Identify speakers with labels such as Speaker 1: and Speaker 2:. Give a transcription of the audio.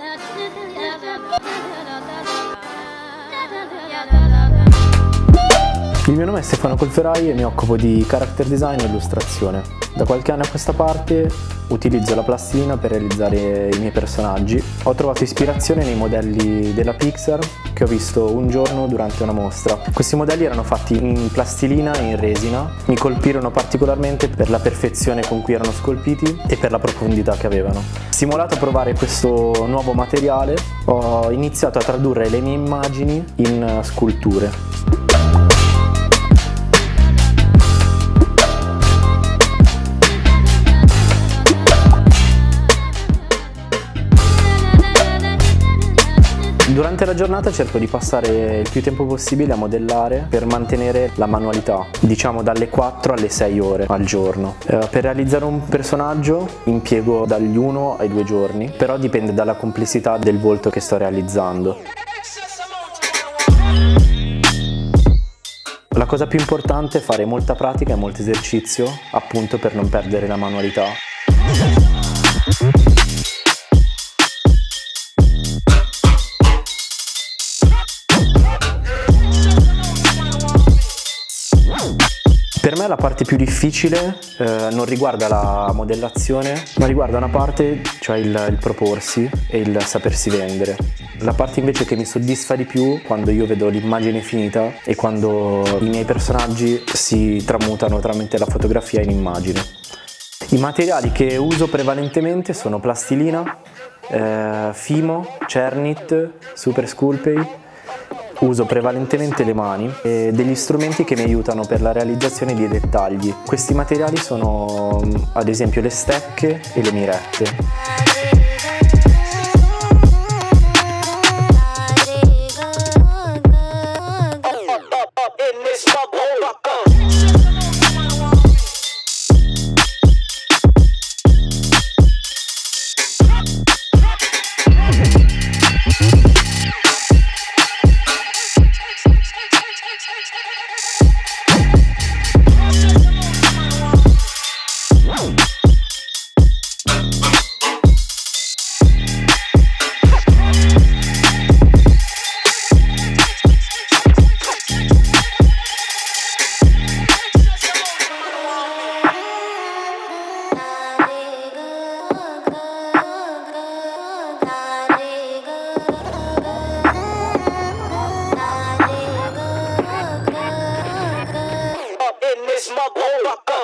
Speaker 1: Il mio nome è Stefano Colferai e mi occupo di character design e illustrazione. Da qualche anno a questa parte utilizzo la plastilina per realizzare i miei personaggi. Ho trovato ispirazione nei modelli della Pixar che ho visto un giorno durante una mostra. Questi modelli erano fatti in plastilina e in resina. Mi colpirono particolarmente per la perfezione con cui erano scolpiti e per la profondità che avevano. Stimolato a provare questo nuovo materiale, ho iniziato a tradurre le mie immagini in sculture. Durante la giornata cerco di passare il più tempo possibile a modellare per mantenere la manualità, diciamo dalle 4 alle 6 ore al giorno. Per realizzare un personaggio impiego dagli 1 ai 2 giorni, però dipende dalla complessità del volto che sto realizzando. La cosa più importante è fare molta pratica e molto esercizio, appunto per non perdere la manualità. Per me la parte più difficile non riguarda la modellazione, ma riguarda una parte, cioè il proporsi e il sapersi vendere. La parte invece che mi soddisfa di più quando io vedo l'immagine finita e quando i miei personaggi si tramutano tramite la fotografia in immagine. I materiali che uso prevalentemente sono plastilina, Fimo, Cernit, Super Sculpey. Uso prevalentemente le mani e degli strumenti che mi aiutano per la realizzazione di dettagli. Questi materiali sono ad esempio le stecche e le mirette.